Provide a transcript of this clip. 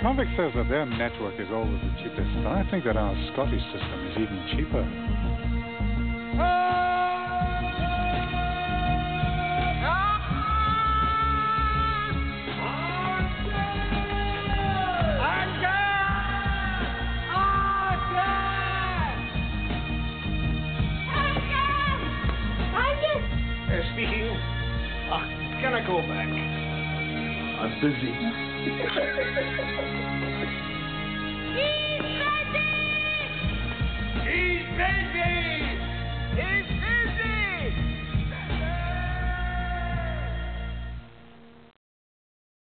convict says that their network is always the cheapest, but I think that our Scottish system is even cheaper. Speaking. Can I go back? I'm busy.